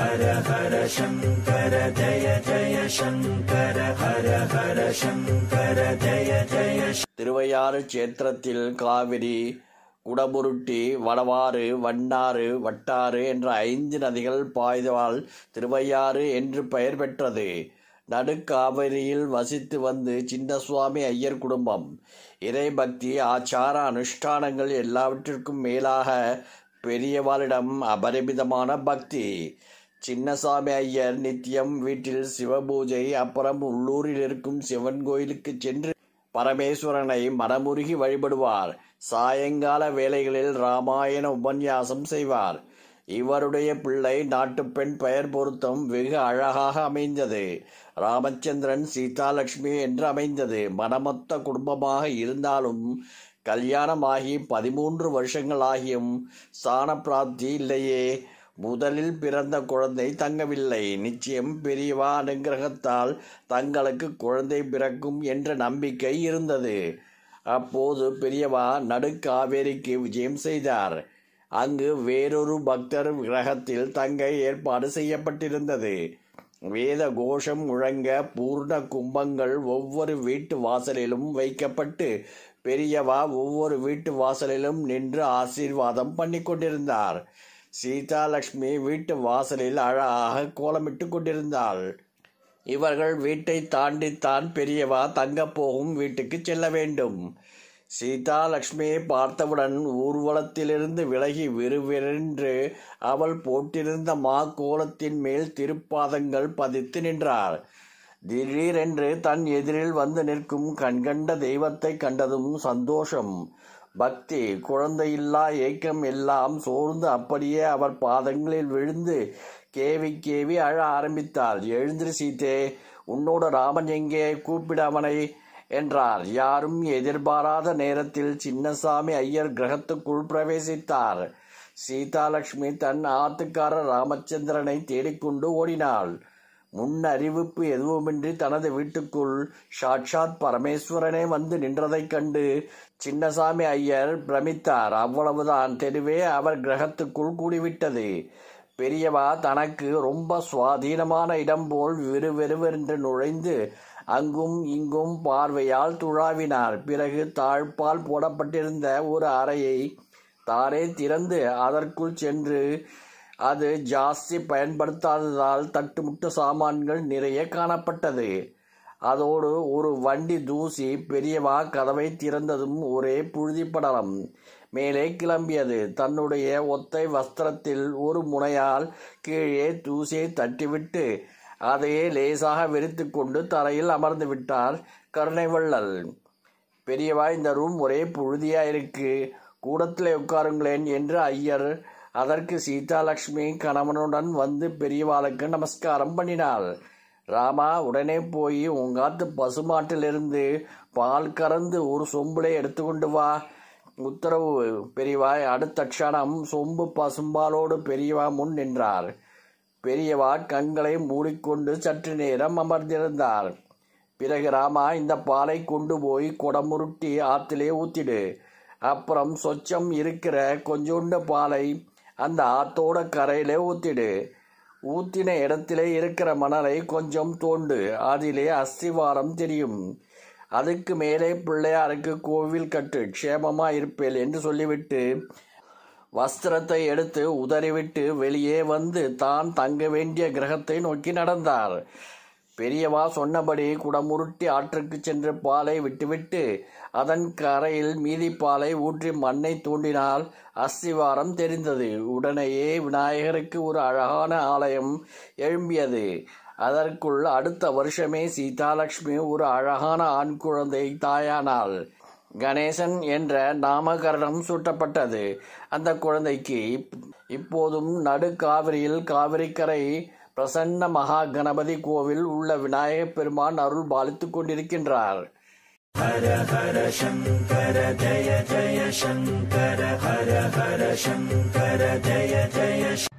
ஹர ஹர சங்கர ஜய ஜய சங்கர ஹர ஹர சங்கர ஜய ஜய. திருவையாறு சேத்திரத்தில் காவிரி, குடமுருட்டி, வடவாறு, வண்ணாறு, வட்டாறு என்ற 5 நதிகள் பாய்தவால் திருவையாறு என்று பெயர் பெற்றது. நடுக்காவிரியில் வசித்து வந்து சின்னசுவாமி ஐயர் குடும்பம் இறைபக்தி, ஆச்சார அனுஷ்டானங்கள் எல்லாவற்றிற்கும் மேலாக பெரியவாளிடம் அபரிமிதமான பக்தி. சின்னசாமி ஐயர் நித்தியம் வீட்டில் சிவபூஜை, அப்புறம் உள்ளூரில் இருக்கும் சிவன் கோயிலுக்கு சென்று பரமேஸ்வரனை மனமுருகி வழிபடுவார். சாயங்கால வேளைகளில் ராமாயண உபன்யாசம் செய்வார். இவருடைய பிள்ளை நாட்டுப்பெண் பெயர் பொருத்தம் வெகு அழகாக அமைந்தது. ராமச்சந்திரன் சீதாலட்சுமி என்று அமைந்தது. மனமொத்த குடும்பமாக இருந்தாலும் கல்யாணமாகி 13 வருஷங்கள் ஆகியும் ஸ்தான பிராப்தி இல்லையே. முதலில் பிறந்த குழந்தை தங்கவில்லை. நிச்சயம் பெரியவா அனுகிரகத்தால் தங்களுக்கு குழந்தை பிறக்கும் என்ற நம்பிக்கை இருந்தது. அப்போது பெரியவா நடுக்காவேரிக்கு விஜயம் செய்தார். அங்கு வேறொரு பக்தர் கிரகத்தில் தங்க ஏற்பாடு செய்யப்பட்டிருந்தது. வேத கோஷம் முழங்க பூர்ண கும்பங்கள் ஒவ்வொரு வீட்டு வாசலிலும் வைக்கப்பட்டு பெரியவா ஒவ்வொரு வீட்டு வாசலிலும் நின்று ஆசீர்வாதம் பண்ணி கொண்டிருந்தார். சீதாலட்சுமி வீட்டு வாசலில் அழகாக கோலமிட்டு கொண்டிருந்தாள். இவர்கள் வீட்டை தாண்டித்தான் பெரியவா தங்கப் போகும் வீட்டுக்கு செல்ல வேண்டும். சீதாலட்சுமியை பார்த்தவுடன் ஊர்வலத்திலிருந்து விலகி விறுவிறென்று அவள் போட்டிருந்த மா கோலத்தின் மேல் திருப்பாதங்கள் பதித்து நின்றார். திடீரென்று தன் எதிரில் வந்து நிற்கும் கண்கண்ட தெய்வத்தை கண்டதும் சந்தோஷம், பக்தி, குழந்தையில்லா ஏக்கம் எல்லாம் சோர்ந்து அப்படியே அவர் பாதங்களில் விழுந்து கேவி கேவி அழ ஆரம்பித்தாள். எழுந்திரு சீதே, உன்னோட ராமன் எங்கே? கூப்பிட அவனை என்றார். யாரும் எதிர்பாராத நேரத்தில் சின்னசாமி ஐயர் கிரகத்துக்குள் பிரவேசித்தார். சீதாலட்சுமி தன் ஆத்துக்காரர் ராமச்சந்திரனை தேடிக்கொண்டு ஓடினாள். முன் அறிவிப்பு எதுவுமின்றி தனது வீட்டுக்குள் சாட்சாத் பரமேஸ்வரனே வந்து நின்றதைக் கண்டு சின்னசாமி ஐயர் பிரமித்தார். அவ்வளவுதான், தெருவே அவர் கிரகத்துக்குள் கூடிவிட்டது. பெரியவா தனக்கு ரொம்ப சுவாதீனமான இடம் போல் விறுவிறுவென்று நுழைந்து அங்கும் இங்கும் பார்வையால் துழாவினார். பிறகு தாழ்பால் போடப்பட்டிருந்த ஒரு அறையை தாரே திறந்து அதற்குள் சென்று அது ஜாஸ்தி பயன்படுத்தாததால் தட்டுமுட்டு சாமான்கள் நிறைய காணப்பட்டது. அதோடு ஒரு வண்டி தூசி. பெரியவா கதவை திறந்ததும் ஒரே புழுதி படலம் மேலே கிளம்பியது. தன்னுடைய ஒத்தை வஸ்திரத்தில் ஒரு முனையால் கீழே தூசியை தட்டிவிட்டு அதையே லேசாக விரித்து கொண்டு தரையில் அமர்ந்து விட்டார் கருணைவள்ளல். பெரியவா, இந்த ரூம் ஒரே புழுதியா இருக்கு, கூடத்தில் உட்காருங்களேன் என்று ஐயர். அதற்கு சீதாலட்சுமி கணவனுடன் வந்து பெரியவாளுக்கு நமஸ்காரம் பண்ணினாள். ராமா, உடனே போய் உங்காத்து பசுமாட்டிலிருந்து பால் கறந்து ஒரு சொம்புலை எடுத்துக்கொண்டு வா, உத்தரவு. பெரியவா அடுத்த க்ஷணம் சொம்பு பசும்பாலோடு பெரியவா முன் நின்றார். பெரியவா கண்களை மூடிக்கொண்டு சற்று நேரம் அமர்ந்திருந்தார். பிறகு, ராமா, இந்த பாலை கொண்டு போய் குடமுருட்டி ஆத்திலே ஊத்திடு. அப்புறம் சொச்சம் இருக்கிற கொஞ்சோண்டு பாலை அந்த ஆத்தோட கரையிலே ஊத்திடு. ஊத்தின இடத்திலே இருக்கிற மணலை கொஞ்சம் தோண்டு, அதிலே அஸ்திவாரம் தெரியும். அதுக்கு மேலே பிள்ளையாருக்கு கோவில் கட்டு, க்ஷேமமா இருப்பேல் என்று சொல்லிவிட்டு வஸ்திரத்தை எடுத்து உதறிவிட்டு வெளியே வந்து தான் தங்க வேண்டிய கிரகத்தை நோக்கி நடந்தார். பெரியவா சொன்னபடி குடமுருட்டி ஆற்றுக்கு சென்று பாலை விட்டுவிட்டு அதன் கரையில் மீதி பாலை ஊற்றி மண்ணை தோண்டினால் அஸ்திவாரம் தெரிந்தது. உடனேயே விநாயகருக்கு ஒரு அழகான ஆலயம் எழும்பியது. அதற்குள் அடுத்த வருஷமே சீதாலட்சுமி ஒரு அழகான ஆண் குழந்தை தாயானாள். கணேசன் என்ற நாமகரணம் சூட்டப்பட்டது. அந்த குழந்தைக்கு இப்போதும் நடுக்காவிரியில் காவிரிக்கரை பிரசன்ன மகா கணபதி கோவில் உள்ள விநாயகப் பெருமான் அருள் பாலித்துக் கொண்டிருக்கின்றார். ஹர ஹர சங்கர ஜய ஜய சங்கர ஹர ஹர சங்கர ஜய ஜய